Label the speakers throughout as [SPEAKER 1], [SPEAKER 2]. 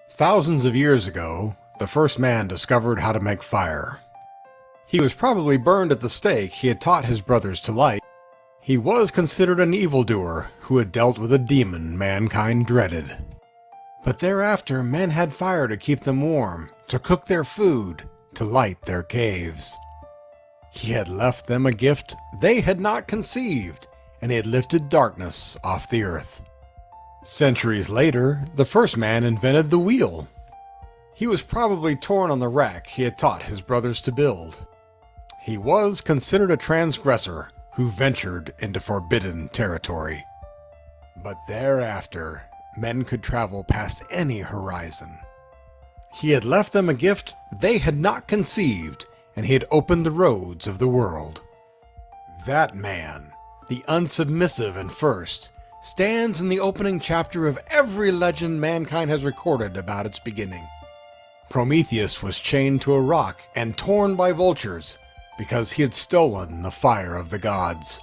[SPEAKER 1] Thousands of years ago, the first man discovered how to make fire. He was probably burned at the stake he had taught his brothers to light. He was considered an evildoer who had dealt with a demon mankind dreaded. But thereafter men had fire to keep them warm, to cook their food, to light their caves. He had left them a gift they had not conceived, and he had lifted darkness off the earth. Centuries later, the first man invented the wheel. He was probably torn on the rack he had taught his brothers to build. He was considered a transgressor who ventured into forbidden territory. But thereafter, men could travel past any horizon. He had left them a gift they had not conceived, and he had opened the roads of the world. That man, the unsubmissive and first, stands in the opening chapter of every legend mankind has recorded about its beginning. Prometheus was chained to a rock and torn by vultures because he had stolen the fire of the gods.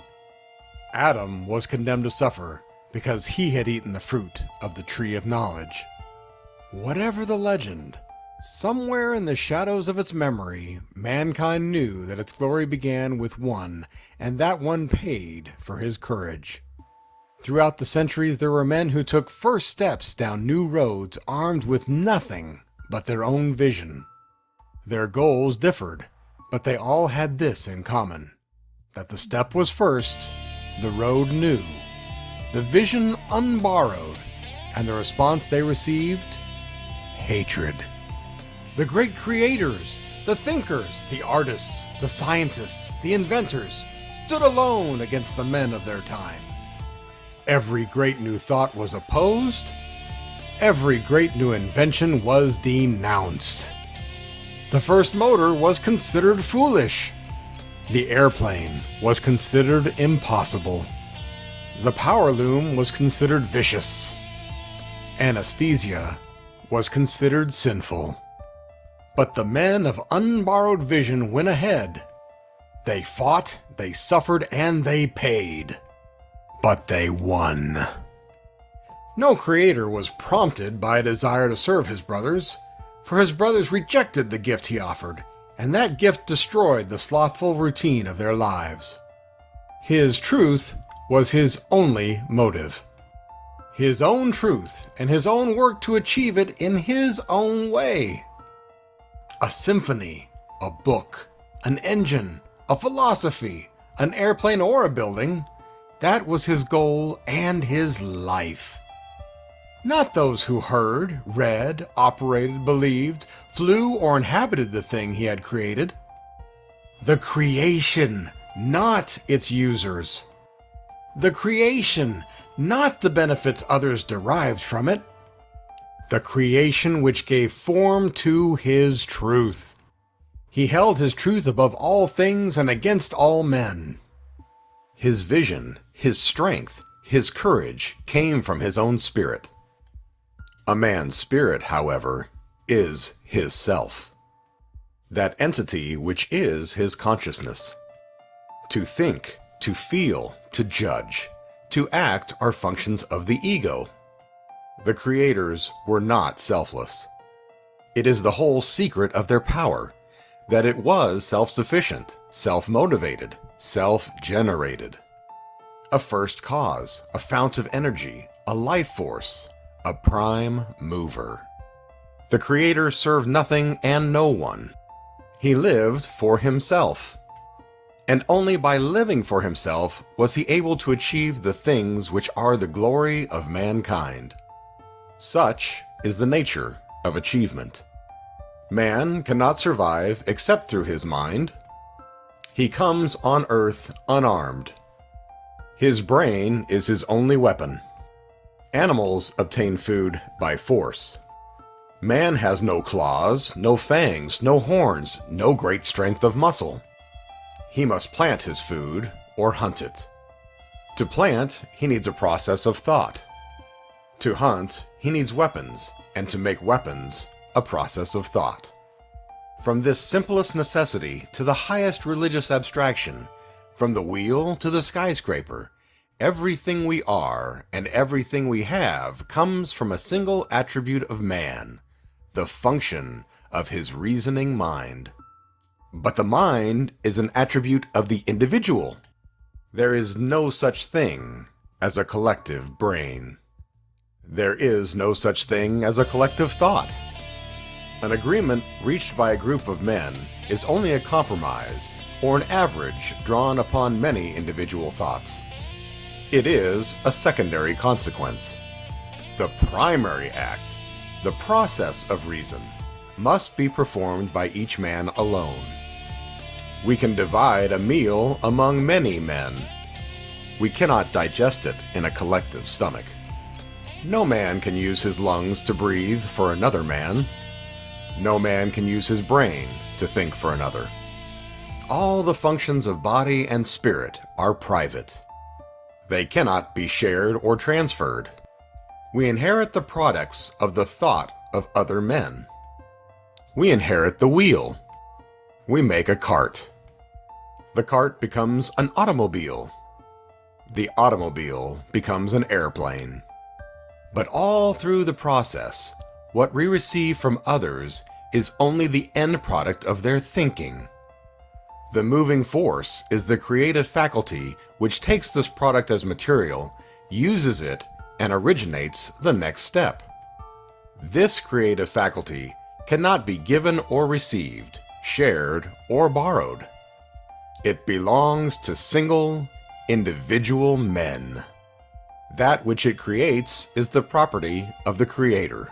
[SPEAKER 1] Adam was condemned to suffer because he had eaten the fruit of the tree of knowledge. Whatever the legend, somewhere in the shadows of its memory, mankind knew that its glory began with one, and that one paid for his courage. Throughout the centuries, there were men who took first steps down new roads armed with nothing but their own vision. Their goals differed, but they all had this in common: that the step was first, the road new, the vision unborrowed, and the response they received: hatred. The great creators, the thinkers, the artists, the scientists, the inventors stood alone against the men of their time. Every great new thought was opposed. Every great new invention was denounced. The first motor was considered foolish. The airplane was considered impossible. The power loom was considered vicious. Anesthesia was considered sinful. But the men of unborrowed vision went ahead. They fought, they suffered, and they paid. But they won. No creator was prompted by a desire to serve his brothers, for his brothers rejected the gift he offered, and that gift destroyed the slothful routine of their lives. His truth was his only motive. His own truth and his own work to achieve it in his own way. A symphony, a book, an engine, a philosophy, an airplane, or a building — that was his goal and his life. Not those who heard, read, operated, believed, flew, or inhabited the thing he had created. The creation, not its users. The creation, not the benefits others derived from it. The creation which gave form to his truth. He held his truth above all things and against all men. His vision, his strength, his courage came from his own spirit. A man's spirit, however, is his self. That entity which is his consciousness. To think, to feel, to judge, to act are functions of the ego. The creators were not selfless. It is the whole secret of their power, that it was self-sufficient, self-motivated, self-generated. A first cause, a fount of energy, a life force, a prime mover. The Creator served nothing and no one. He lived for himself. And only by living for himself was he able to achieve the things which are the glory of mankind. Such is the nature of achievement. Man cannot survive except through his mind. He comes on earth unarmed. His brain is his only weapon. Animals obtain food by force. Man has no claws, no fangs, no horns, no great strength of muscle. He must plant his food or hunt it. To plant, he needs a process of thought. To hunt, he needs weapons, and to make weapons, a process of thought. From this simplest necessity to the highest religious abstraction, from the wheel to the skyscraper, everything we are and everything we have comes from a single attribute of man, the function of his reasoning mind. But the mind is an attribute of the individual. There is no such thing as a collective brain. There is no such thing as a collective thought. An agreement reached by a group of men is only a compromise or an average drawn upon many individual thoughts. It is a secondary consequence. The primary act, the process of reason, must be performed by each man alone. We can divide a meal among many men. We cannot digest it in a collective stomach. No man can use his lungs to breathe for another man. No man can use his brain to think for another. All the functions of body and spirit are private. They cannot be shared or transferred. We inherit the products of the thought of other men. We inherit the wheel. We make a cart. The cart becomes an automobile. The automobile becomes an airplane. But all through the process, what we receive from others is only the end product of their thinking. The moving force is the creative faculty which takes this product as material, uses it, and originates the next step. This creative faculty cannot be given or received, shared or borrowed. It belongs to single, individual men. That which it creates is the property of the Creator.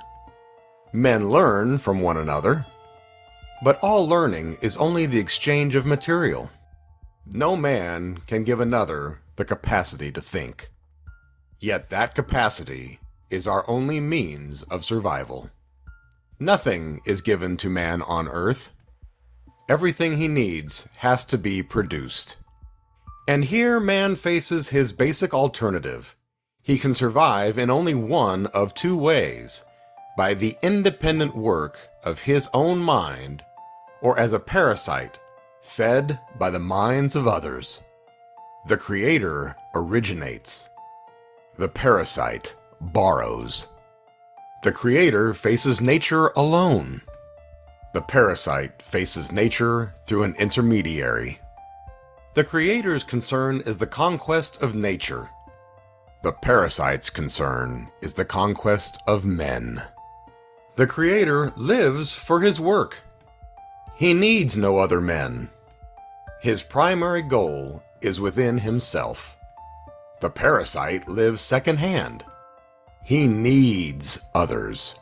[SPEAKER 1] Men learn from one another, but all learning is only the exchange of material. No man can give another the capacity to think. Yet that capacity is our only means of survival. Nothing is given to man on earth. Everything he needs has to be produced. And here man faces his basic alternative. He can survive in only one of two ways: by the independent work of his own mind, or as a parasite fed by the minds of others. The Creator originates. The parasite borrows. The Creator faces nature alone. The parasite faces nature through an intermediary. The Creator's concern is the conquest of nature. The parasite's concern is the conquest of men. The Creator lives for his work. He needs no other men. His primary goal is within himself. The parasite lives second-hand. He needs others.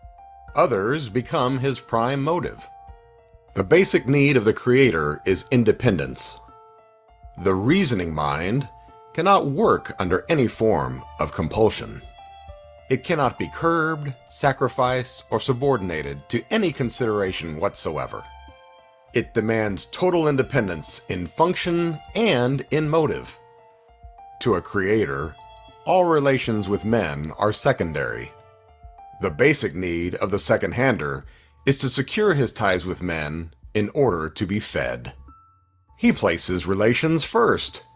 [SPEAKER 1] Others become his prime motive. The basic need of the Creator is independence. The reasoning mind cannot work under any form of compulsion. It cannot be curbed, sacrificed, or subordinated to any consideration whatsoever. It demands total independence in function and in motive. To a Creator, all relations with men are secondary. The basic need of the second-hander is to secure his ties with men in order to be fed. He places relations first.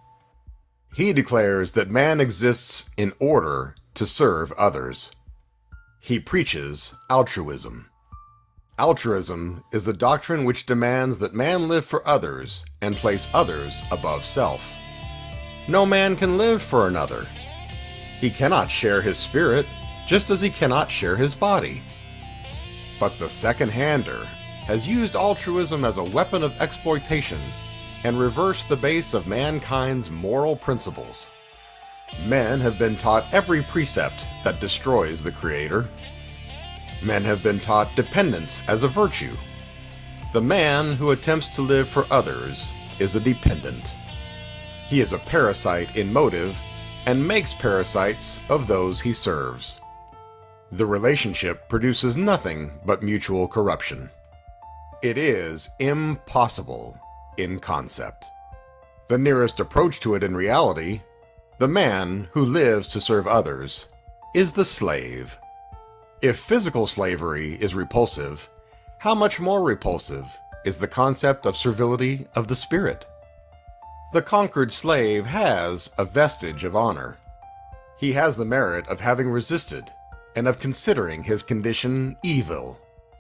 [SPEAKER 1] He declares that man exists in order to serve others. He preaches altruism. Altruism is the doctrine which demands that man live for others and place others above self. No man can live for another. He cannot share his spirit, just as he cannot share his body. But the second-hander has used altruism as a weapon of exploitation and reversed the base of mankind's moral principles. Men have been taught every precept that destroys the Creator. Men have been taught dependence as a virtue. The man who attempts to live for others is a dependent. He is a parasite in motive and makes parasites of those he serves. The relationship produces nothing but mutual corruption. It is impossible in concept. The nearest approach to it in reality, the man who lives to serve others, is the slave. If physical slavery is repulsive, how much more repulsive is the concept of servility of the spirit? The conquered slave has a vestige of honor. He has the merit of having resisted and of considering his condition evil.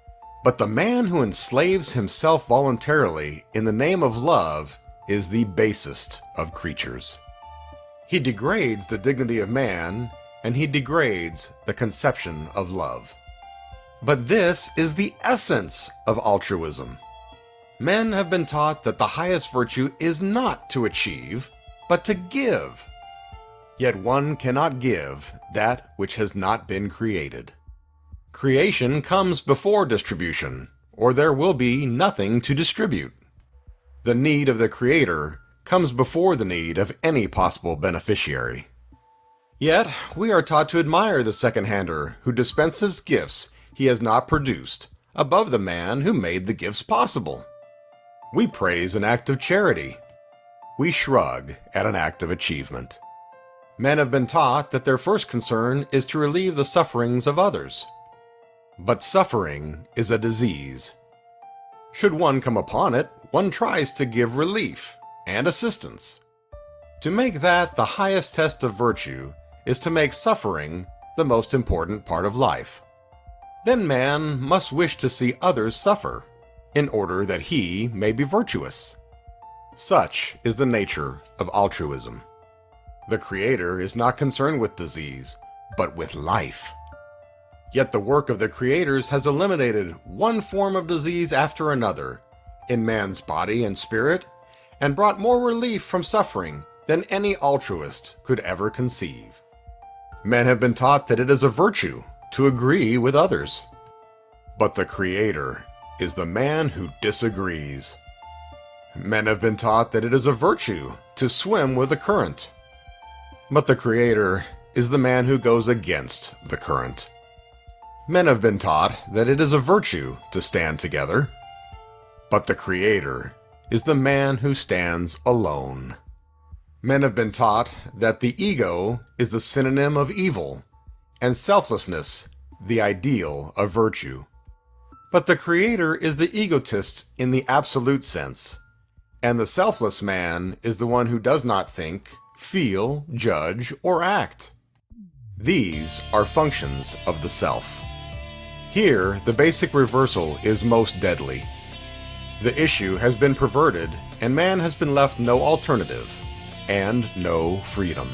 [SPEAKER 1] But the man who enslaves himself voluntarily in the name of love is the basest of creatures. He degrades the dignity of man, and he degrades the conception of love. But this is the essence of altruism. Men have been taught that the highest virtue is not to achieve, but to give. Yet one cannot give that which has not been created. Creation comes before distribution, or there will be nothing to distribute. The need of the Creator comes before the need of any possible beneficiary. Yet, we are taught to admire the second-hander who dispenses gifts he has not produced, above the man who made the gifts possible. We praise an act of charity. We shrug at an act of achievement. Men have been taught that their first concern is to relieve the sufferings of others. But suffering is a disease. Should one come upon it, one tries to give relief and assistance. To make that the highest test of virtue is to make suffering the most important part of life. Then man must wish to see others suffer, in order that he may be virtuous. Such is the nature of altruism. The Creator is not concerned with disease, but with life. Yet the work of the creators has eliminated one form of disease after another in man's body and spirit, and brought more relief from suffering than any altruist could ever conceive. Men have been taught that it is a virtue to agree with others. But the Creator is the man who disagrees. Men have been taught that it is a virtue to swim with the current. But the Creator is the man who goes against the current. Men have been taught that it is a virtue to stand together. But the Creator is the man who stands alone. Men have been taught that the ego is the synonym of evil, and selflessness the ideal of virtue. But the Creator is the egotist in the absolute sense, and the selfless man is the one who does not think, feel, judge, or act. These are functions of the self. Here, the basic reversal is most deadly. The issue has been perverted, and man has been left no alternative, and no freedom.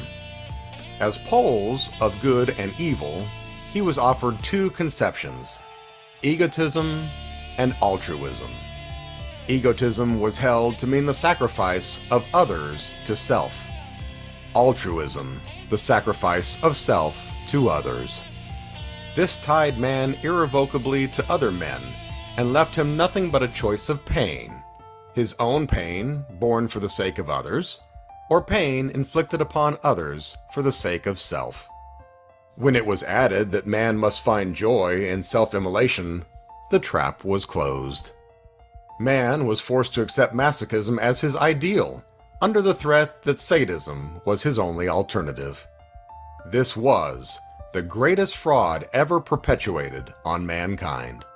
[SPEAKER 1] As poles of good and evil, he was offered two conceptions: egotism and altruism. Egotism was held to mean the sacrifice of others to self. Altruism, the sacrifice of self to others. This tied man irrevocably to other men, and left him nothing but a choice of pain: his own pain, borne for the sake of others, or pain inflicted upon others for the sake of self. When it was added that man must find joy in self-immolation, the trap was closed. Man was forced to accept masochism as his ideal, under the threat that sadism was his only alternative. This was the greatest fraud ever perpetuated on mankind.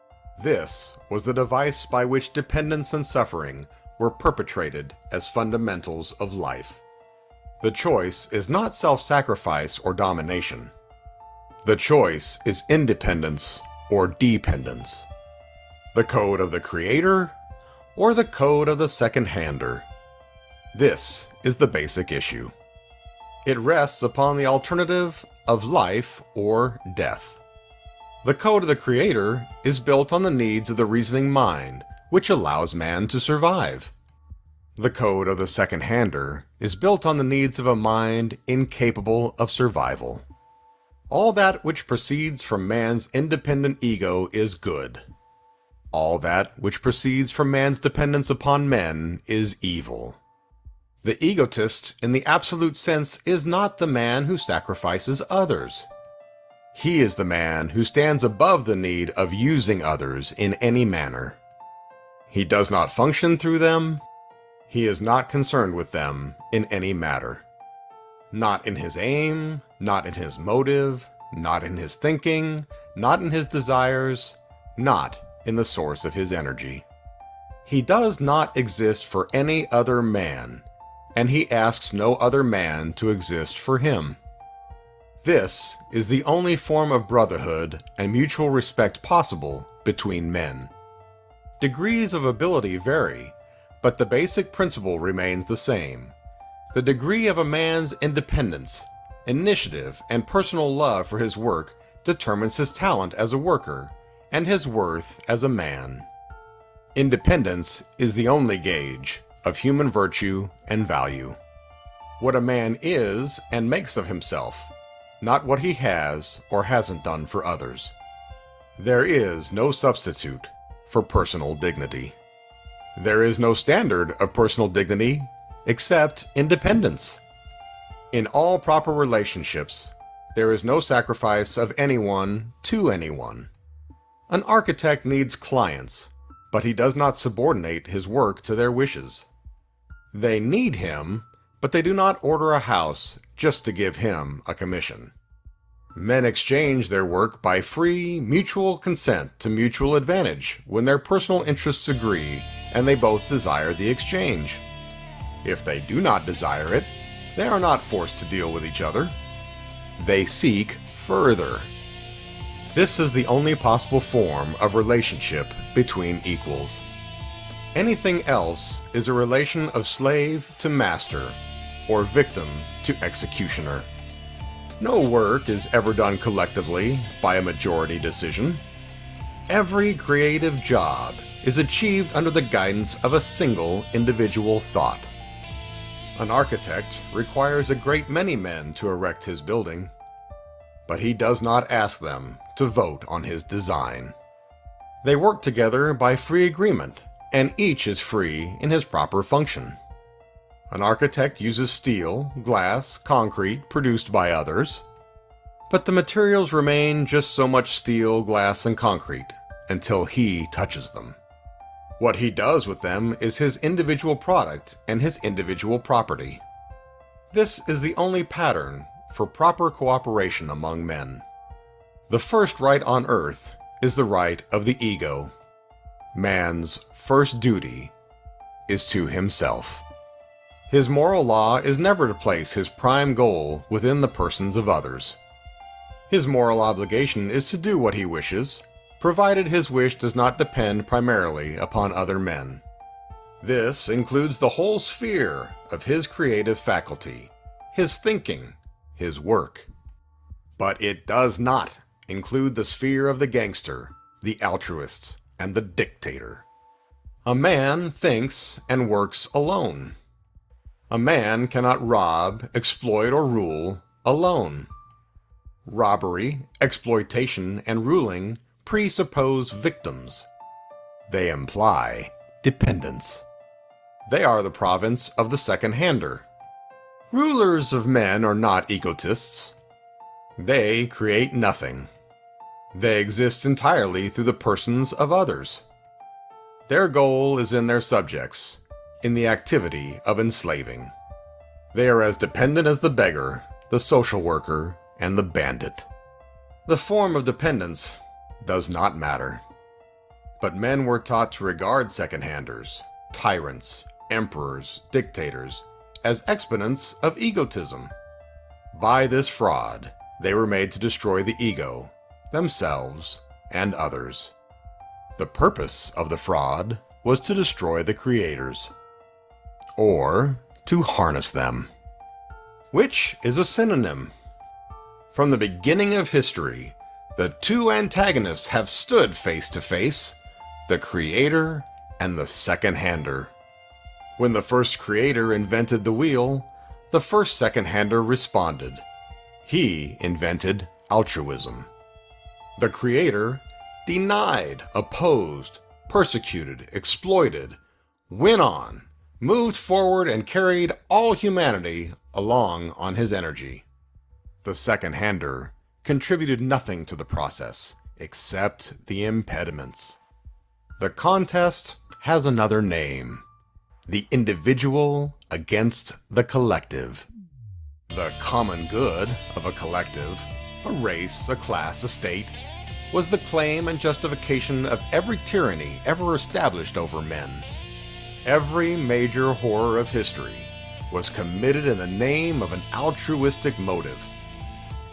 [SPEAKER 1] This was the device by which dependence and suffering were perpetrated as fundamentals of life. The choice is not self-sacrifice or domination. The choice is independence or dependence. The code of the Creator or the code of the second-hander. This is the basic issue. It rests upon the alternative of life or death. The code of the Creator is built on the needs of the reasoning mind, which allows man to survive. The code of the second-hander is built on the needs of a mind incapable of survival. All that which proceeds from man's independent ego is good. All that which proceeds from man's dependence upon men is evil. The egotist, in the absolute sense, is not the man who sacrifices others. He is the man who stands above the need of using others in any manner. He does not function through them. He is not concerned with them in any matter. Not in his aim, not in his motive, not in his thinking, not in his desires, not in the source of his energy. He does not exist for any other man, and he asks no other man to exist for him. This is the only form of brotherhood and mutual respect possible between men. Degrees of ability vary, but the basic principle remains the same. The degree of a man's independence, initiative, and personal love for his work determines his talent as a worker and his worth as a man. Independence is the only gauge of human virtue and value. What a man is and makes of himself, not what he has or hasn't done for others. There is no substitute for personal dignity. There is no standard of personal dignity except independence. In all proper relationships, there is no sacrifice of anyone to anyone. An architect needs clients, but he does not subordinate his work to their wishes. They need him, but they do not order a house just to give him a commission. Men exchange their work by free, mutual consent to mutual advantage when their personal interests agree and they both desire the exchange. If they do not desire it, they are not forced to deal with each other. They seek further. This is the only possible form of relationship between equals. Anything else is a relation of slave to master, or victim to executioner. No work is ever done collectively by a majority decision. Every creative job is achieved under the guidance of a single individual thought. An architect requires a great many men to erect his building, but he does not ask them to vote on his design. They work together by free agreement, and each is free in his proper function. An architect uses steel, glass, concrete produced by others, but the materials remain just so much steel, glass, and concrete until he touches them. What he does with them is his individual product and his individual property. This is the only pattern for proper cooperation among men. The first right on earth is the right of the ego. Man's first duty is to himself. His moral law is never to place his prime goal within the persons of others. His moral obligation is to do what he wishes, provided his wish does not depend primarily upon other men. This includes the whole sphere of his creative faculty, his thinking, his work. But it does not include the sphere of the gangster, the altruist, and the dictator. A man thinks and works alone. A man cannot rob, exploit, or rule alone. Robbery, exploitation, and ruling presuppose victims. They imply dependence. They are the province of the second-hander. Rulers of men are not egotists. They create nothing. They exist entirely through the persons of others. Their goal is in their subjects, in the activity of enslaving. They are as dependent as the beggar, the social worker, and the bandit. The form of dependence does not matter. But men were taught to regard second-handers, tyrants, emperors, dictators, as exponents of egotism. By this fraud, they were made to destroy the ego, themselves, and others. The purpose of the fraud was to destroy the creators, or to harness them, which is a synonym. From the beginning of history, the two antagonists have stood face to face, the creator and the second-hander. When the first creator invented the wheel, the first second-hander responded. He invented altruism. The creator denied, opposed, persecuted, exploited, went on, moved forward, and carried all humanity along on his energy. The second-hander contributed nothing to the process except the impediments. The contest has another name: the individual against the collective. The common good of a collective, a race, a class, a state, was the claim and justification of every tyranny ever established over men. Every major horror of history was committed in the name of an altruistic motive.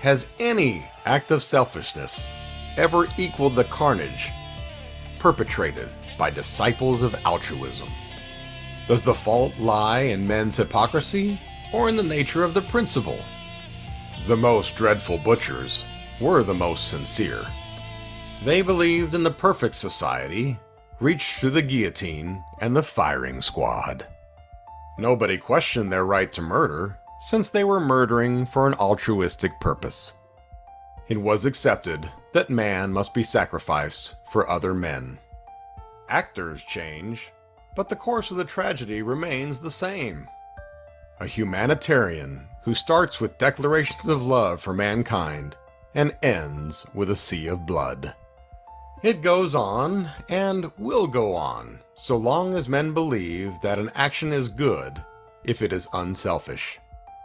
[SPEAKER 1] Has any act of selfishness ever equaled the carnage perpetrated by disciples of altruism? Does the fault lie in men's hypocrisy or in the nature of the principle? The most dreadful butchers were the most sincere. They believed in the perfect society, reached through the guillotine and the firing squad. Nobody questioned their right to murder, since they were murdering for an altruistic purpose. It was accepted that man must be sacrificed for other men. Actors change, but the course of the tragedy remains the same. A humanitarian who starts with declarations of love for mankind and ends with a sea of blood. It goes on and will go on so long as men believe that an action is good if it is unselfish.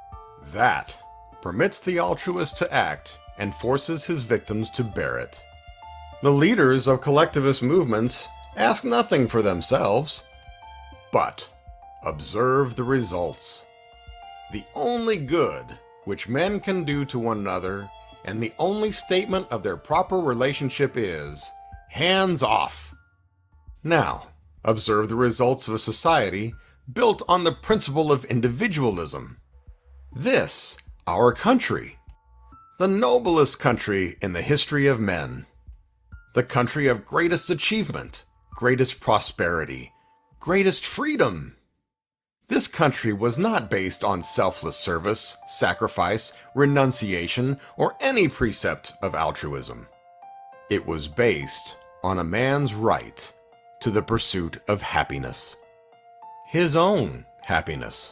[SPEAKER 1] That permits the altruist to act and forces his victims to bear it. The leaders of collectivist movements ask nothing for themselves, but observe the results. The only good which men can do to one another, and the only statement of their proper relationship is, hands off. Now, observe the results of a society built on the principle of individualism. This, our country, the noblest country in the history of men, the country of greatest achievement, greatest prosperity, greatest freedom. This country was not based on selfless service, sacrifice, renunciation, or any precept of altruism. It was based on a man's right to the pursuit of happiness. His own happiness.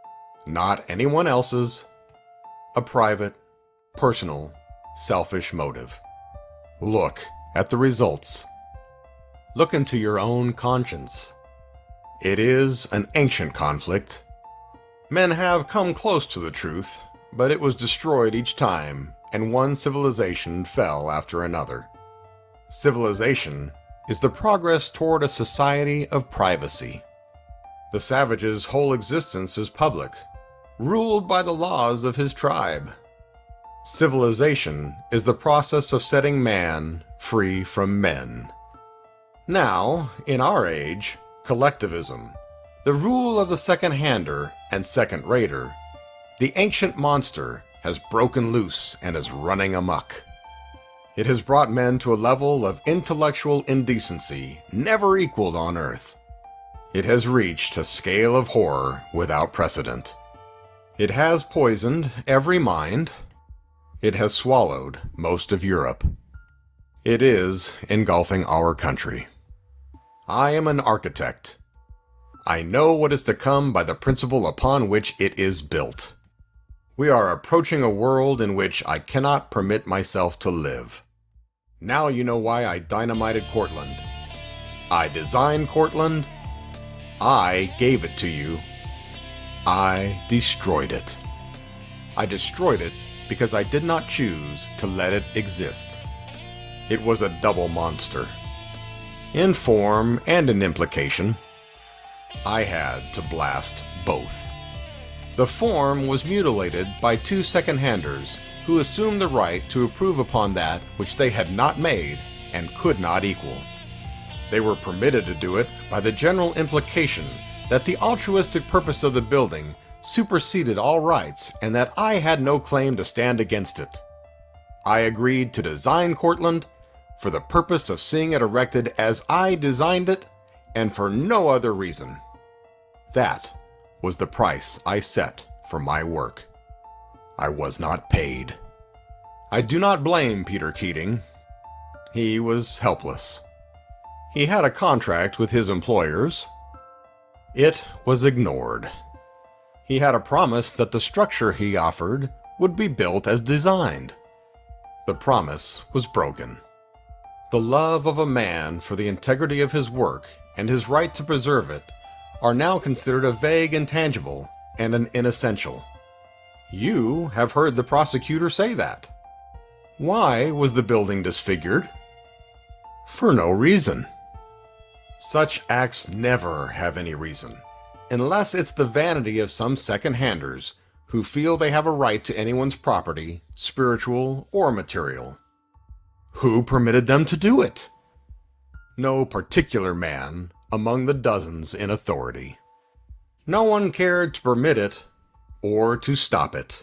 [SPEAKER 1] Not anyone else's. A private, personal, selfish motive. Look at the results. Look into your own conscience. It is an ancient conflict. Men have come close to the truth, but it was destroyed each time, and one civilization fell after another. Civilization is the progress toward a society of privacy. The savage's whole existence is public, ruled by the laws of his tribe. Civilization is the process of setting man free from men. Now, in our age, collectivism, the rule of the second-hander and second-rater, the ancient monster has broken loose and is running amok. It has brought men to a level of intellectual indecency never equaled on Earth. It has reached a scale of horror without precedent. It has poisoned every mind. It has swallowed most of Europe. It is engulfing our country. I am an architect. I know what is to come by the principle upon which it is built. We are approaching a world in which I cannot permit myself to live. Now you know why I dynamited Cortland. I designed Cortland. I gave it to you. I destroyed it. I destroyed it because I did not choose to let it exist. It was a double monster. In form and in implication, I had to blast both. The form was mutilated by two second-handers who assumed the right to improve upon that which they had not made and could not equal. They were permitted to do it by the general implication that the altruistic purpose of the building superseded all rights and that I had no claim to stand against it. I agreed to design Cortland for the purpose of seeing it erected as I designed it, and for no other reason. That was the price I set for my work. I was not paid. I do not blame Peter Keating. He was helpless. He had a contract with his employers. It was ignored. He had a promise that the structure he offered would be built as designed. The promise was broken. The love of a man for the integrity of his work and his right to preserve it are now considered a vague intangible and an inessential. You have heard the prosecutor say that. Why was the building disfigured? For no reason. Such acts never have any reason, unless it's the vanity of some second-handers who feel they have a right to anyone's property, spiritual or material. Who permitted them to do it? No particular man among the dozens in authority. No one cared to permit it or to stop it.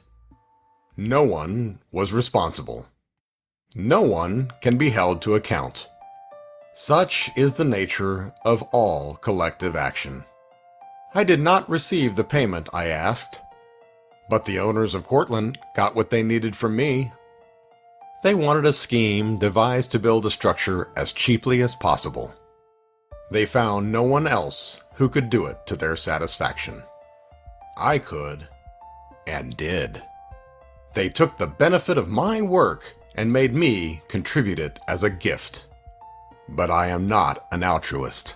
[SPEAKER 1] No one was responsible. No one can be held to account. Such is the nature of all collective action. I did not receive the payment I asked, but the owners of Cortland got what they needed from me. They wanted a scheme devised to build a structure as cheaply as possible. They found no one else who could do it to their satisfaction. I could, and did. They took the benefit of my work and made me contribute it as a gift. But I am not an altruist.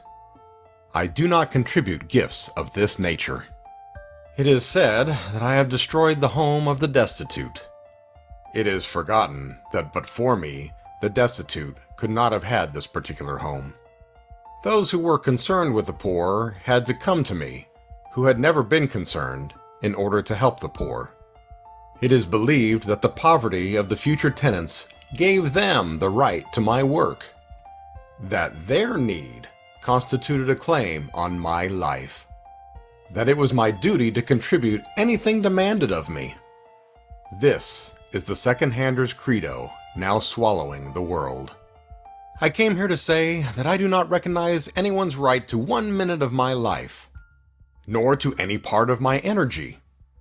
[SPEAKER 1] I do not contribute gifts of this nature. It is said that I have destroyed the home of the destitute. It is forgotten that but for me, the destitute could not have had this particular home. Those who were concerned with the poor had to come to me, who had never been concerned, in order to help the poor. It is believed that the poverty of the future tenants gave them the right to my work, that their need constituted a claim on my life, that it was my duty to contribute anything demanded of me. This is the second-hander's credo now swallowing the world. I came here to say that I do not recognize anyone's right to 1 minute of my life, nor to any part of my energy,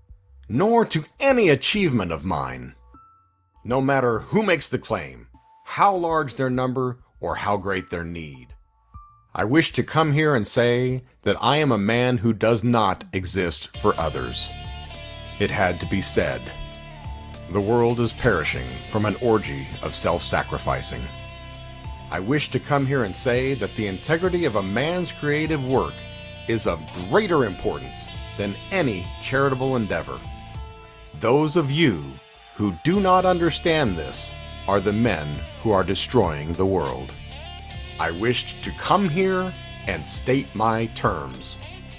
[SPEAKER 1] nor to any achievement of mine, no matter who makes the claim, how large their number, or how great their need. I wish to come here and say that I am a man who does not exist for others. It had to be said. The world is perishing from an orgy of self-sacrificing. I wish to come here and say that the integrity of a man's creative work is of greater importance than any charitable endeavor. Those of you who do not understand this are the men who are destroying the world. I wished to come here and state my terms.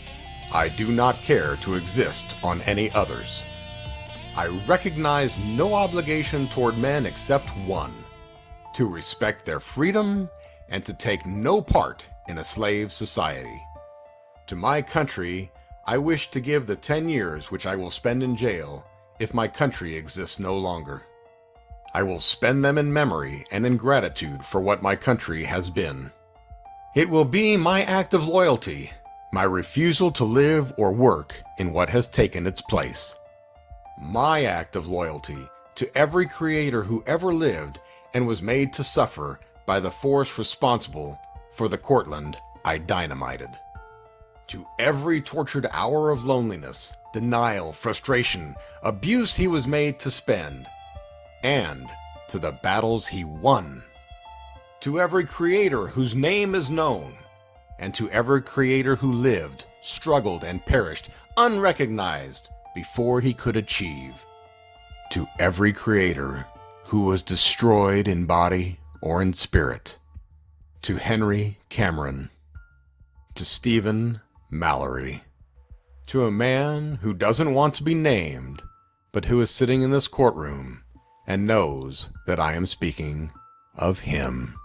[SPEAKER 1] I do not care to exist on any others. I recognize no obligation toward men except one: to respect their freedom and to take no part in a slave society. To my country, I wish to give the 10 years which I will spend in jail if my country exists no longer. I will spend them in memory and in gratitude for what my country has been. It will be my act of loyalty, my refusal to live or work in what has taken its place. My act of loyalty to every creator who ever lived and was made to suffer by the force responsible for the Cortland I dynamited. To every tortured hour of loneliness, denial, frustration, abuse he was made to spend, and to the battles he won. To every creator whose name is known, and to every creator who lived, struggled, and perished unrecognized before he could achieve. To every creator who was destroyed in body or in spirit. To Henry Cameron. To Stephen Mallory. To a man who doesn't want to be named, but who is sitting in this courtroom and knows that I am speaking of him.